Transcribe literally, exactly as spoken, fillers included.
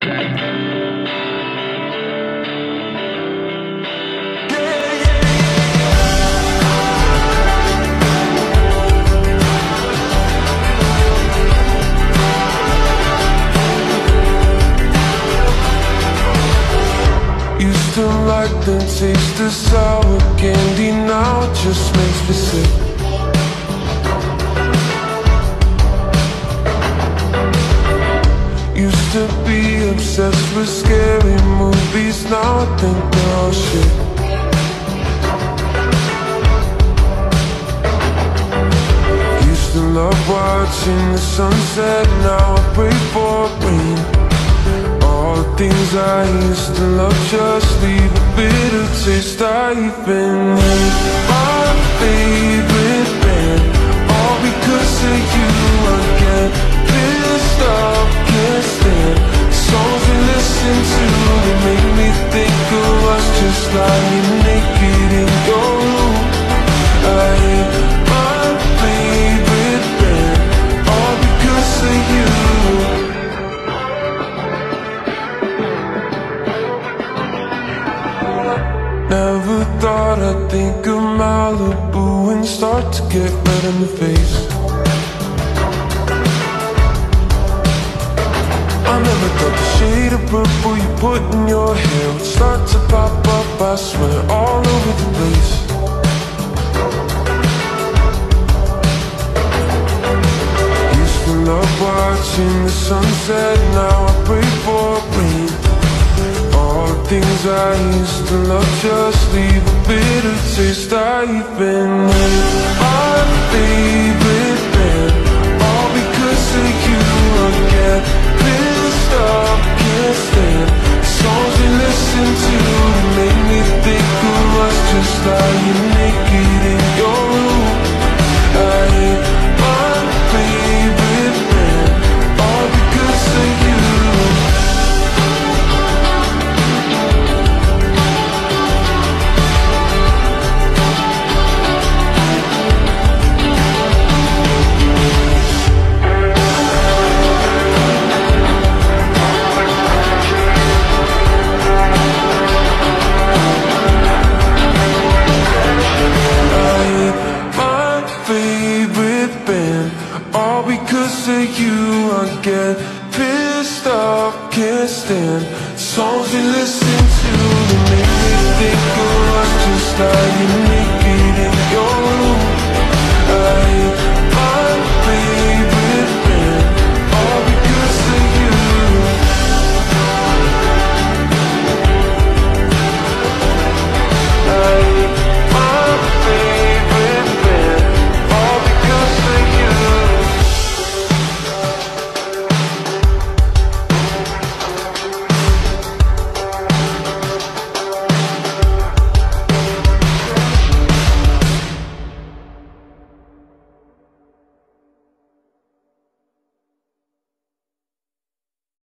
Used to like the taste of sour candy, now it just makes me sick. Used to be obsessed with scary movies, now I think they're all shit. Used to love watching the sunset, now I pray for rain. All the things I used to love just leave a bitter taste. I even hate my favorite band, all because of you. I get pissed off, can't stand songs we listen to. They make me think of us just lying naked in your room. I hate my favorite band, all because of you. Never thought I'd think of Malibu and start to get red in the face. I never thought the shade of purple you put in your hair would start to pop up, I swear, all over the place. Used to love watching the sunset, now I pray for rain. All the things I used to love just leave a bitter taste. I even hate my favorite band, all because of you. I get pissed off, can't stand songs we listen to. They make me think of us just lying naked in your room. I hate my favorite band, all because of you. All because of you. I get pissed off, can't stand songs we listen to. They make me think of us just lying naked in